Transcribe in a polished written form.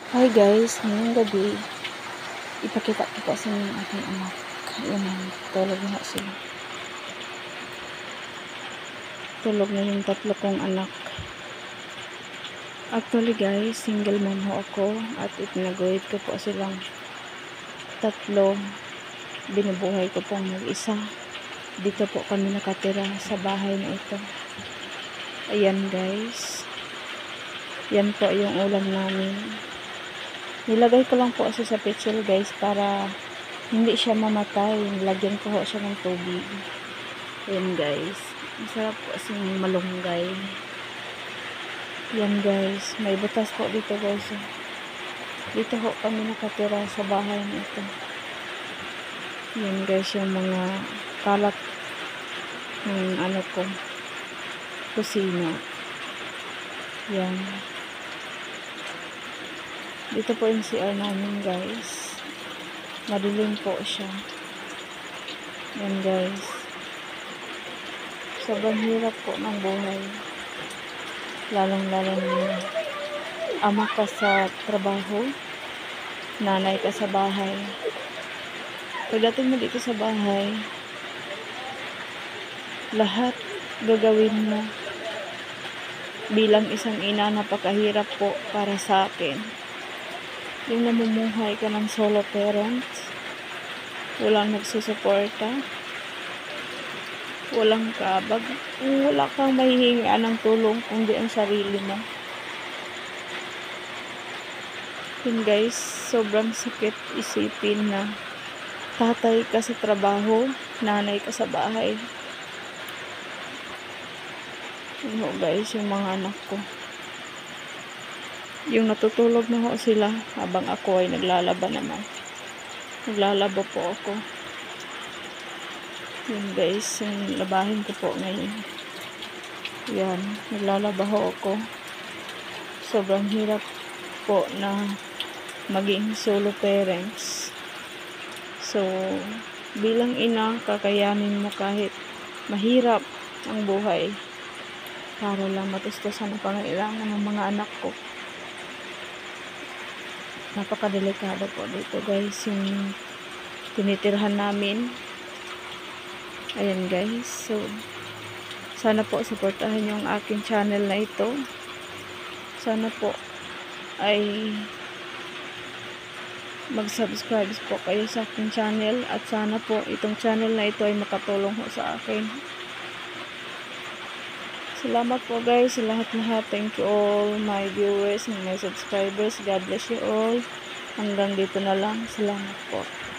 Hi guys, ngayong gabi, ipakita ko po sa inyo ang aking anak. Ayan, tulog na sila. Tulog na yung tatlo kong anak. Actually guys, single mom ho ako at ipinagawid ko po silang tatlo. Binubuhay ko pong mag-isa. Dito po kami nakatira sa bahay na ito. Ayan guys. Yan po yung ulam namin. Nilagay ko lang po sa pitcher guys para hindi siya mamatay. Lagyan ko ho siya ng tubig. Ayan guys. Masarap po kasing malunggay. Yan guys. May butas po dito guys. Dito ho kami nakatira sa bahay na ito. Yan guys yung mga kalat ng ano ko. Kusina. Yan. Dito po yung CR namin guys. Madilim po siya. Yan guys. Sobrang hirap po ng buhay. Lalong-lalong ama ka sa trabaho. Nanay ka sa bahay. Pagdating mo dito sa bahay, lahat gagawin mo. Bilang isang ina, napakahirap po para sa akin. Yung namumuhay ka ng solo parents, walang nagsusuporta, walang kabag, wala kang mahihingaan ng tulong kundi ang sarili mo. Yun guys, sobrang sakit isipin na tatay ka sa trabaho, nanay ka sa bahay. Yun ho guys, yung mga anak ko. Yung natutulog na ho sila habang ako ay naglalaba naman. Naglalaba po ako. Yun guys, yung labahin ko po ngayon. Yan, naglalaba ho ako. Sobrang hirap po na maging solo parents. So, bilang ina, kakayanin mo kahit mahirap ang buhay para lang matustusan ang pangailangan ng mga anak ko. Napakadelikado po dito guys yung tinitirhan namin. Ayan guys, so sana po supportahan yung aking channel na ito. Sana po ay mag-subscribe po kayo sa aking channel at sana po itong channel na ito ay makatulong po sa akin. Salamat po guys sa lahat-lahat. Thank you all my viewers and my subscribers. God bless you all. Hanggang dito na lang. Salamat po.